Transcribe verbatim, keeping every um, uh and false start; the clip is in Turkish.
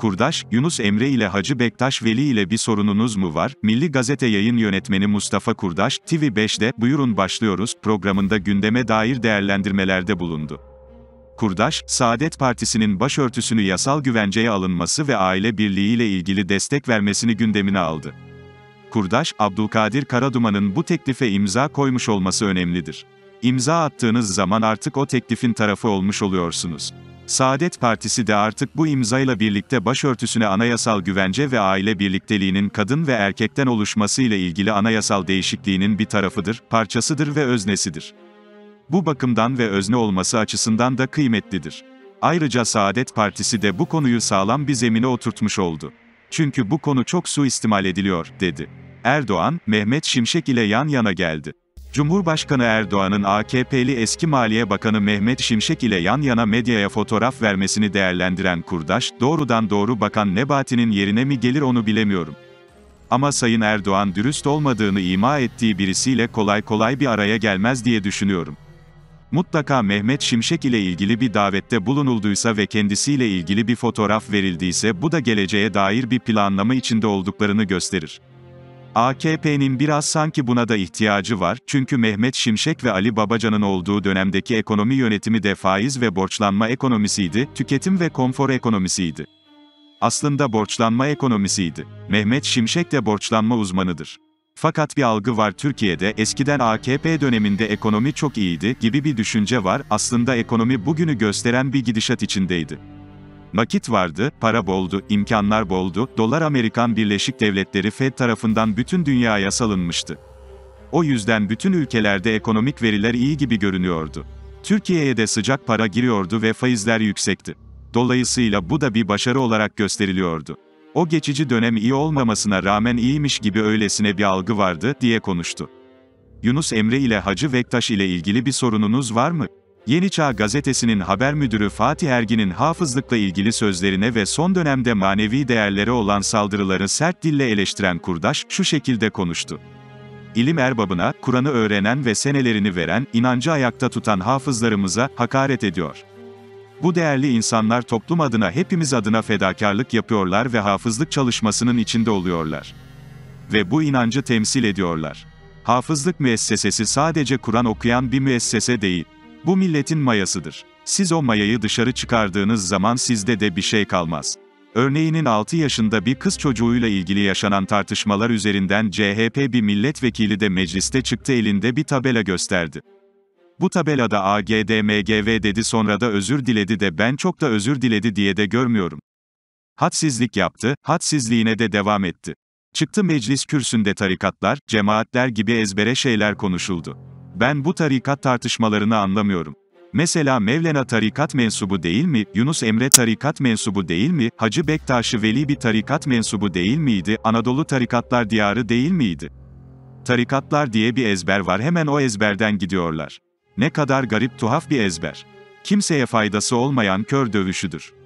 Kurdaş, Yunus Emre ile Hacı Bektaş Veli ile bir sorununuz mu var? Milli Gazete yayın yönetmeni Mustafa Kurdaş, T V beş'te "Buyurun Başlıyoruz" programında gündeme dair değerlendirmelerde bulundu. Kurdaş, Saadet Partisi'nin başörtüsünü yasal güvenceye alınması ve aile birliği ile ilgili destek vermesini gündemine aldı. Kurdaş, Abdülkadir Karaduman'ın bu teklife imza koymuş olması önemlidir. İmza attığınız zaman artık o teklifin tarafı olmuş oluyorsunuz. Saadet Partisi de artık bu imzayla birlikte başörtüsüne anayasal güvence ve aile birlikteliğinin kadın ve erkekten oluşması ile ilgili anayasal değişikliğinin bir tarafıdır, parçasıdır ve öznesidir. Bu bakımdan ve özne olması açısından da kıymetlidir. Ayrıca Saadet Partisi de bu konuyu sağlam bir zemine oturtmuş oldu. Çünkü bu konu çok suistimal ediliyor, dedi. Erdoğan, Mehmet Şimşek ile yan yana geldi. Cumhurbaşkanı Erdoğan'ın A K P'li eski Maliye Bakanı Mehmet Şimşek ile yan yana medyaya fotoğraf vermesini değerlendiren Kurdaş, doğrudan doğru Bakan Nebati'nin yerine mi gelir onu bilemiyorum. Ama Sayın Erdoğan dürüst olmadığını ima ettiği birisiyle kolay kolay bir araya gelmez diye düşünüyorum. Mutlaka Mehmet Şimşek ile ilgili bir davette bulunulduysa ve kendisiyle ilgili bir fotoğraf verildiyse bu da geleceğe dair bir planlama içinde olduklarını gösterir. A K P'nin biraz sanki buna da ihtiyacı var, çünkü Mehmet Şimşek ve Ali Babacan'ın olduğu dönemdeki ekonomi yönetimi de faiz ve borçlanma ekonomisiydi, tüketim ve konfor ekonomisiydi. Aslında borçlanma ekonomisiydi. Mehmet Şimşek de borçlanma uzmanıdır. Fakat bir algı var Türkiye'de, eskiden A K P döneminde ekonomi çok iyiydi, gibi bir düşünce var, aslında ekonomi bugünü gösteren bir gidişat içindeydi. Nakit vardı, para boldu, imkanlar boldu, dolar Amerikan Birleşik Devletleri Fed tarafından bütün dünyaya salınmıştı. O yüzden bütün ülkelerde ekonomik veriler iyi gibi görünüyordu. Türkiye'ye de sıcak para giriyordu ve faizler yüksekti. Dolayısıyla bu da bir başarı olarak gösteriliyordu. O geçici dönem iyi olmamasına rağmen iyiymiş gibi öylesine bir algı vardı, diye konuştu. Yunus Emre ile Hacı Bektaş ile ilgili bir sorununuz var mı? Yeni Çağ Gazetesi'nin haber müdürü Fatih Ergin'in hafızlıkla ilgili sözlerine ve son dönemde manevi değerlere olan saldırıları sert dille eleştiren Kurdaş, şu şekilde konuştu. İlim erbabına, Kur'an'ı öğrenen ve senelerini veren, inancı ayakta tutan hafızlarımıza hakaret ediyor. Bu değerli insanlar toplum adına, hepimiz adına fedakarlık yapıyorlar ve hafızlık çalışmasının içinde oluyorlar. Ve bu inancı temsil ediyorlar. Hafızlık müessesesi sadece Kur'an okuyan bir müessese değil. Bu milletin mayasıdır. Siz o mayayı dışarı çıkardığınız zaman sizde de bir şey kalmaz. Örneğinin altı yaşında bir kız çocuğuyla ilgili yaşanan tartışmalar üzerinden C H P bir milletvekili de mecliste çıktı, elinde bir tabela gösterdi. Bu tabelada A G D M G V dedi, sonra da özür diledi de ben çok da özür diledi diye de görmüyorum. Hadsizlik yaptı, hadsizliğine de devam etti. Çıktı meclis kürsünde tarikatlar, cemaatler gibi ezbere şeyler konuşuldu. Ben bu tarikat tartışmalarını anlamıyorum. Mesela Mevlana tarikat mensubu değil mi, Yunus Emre tarikat mensubu değil mi, Hacı Bektaş Veli bir tarikat mensubu değil miydi, Anadolu tarikatlar diyarı değil miydi? Tarikatlar diye bir ezber var, hemen o ezberden gidiyorlar. Ne kadar garip, tuhaf bir ezber. Kimseye faydası olmayan kör dövüşüdür.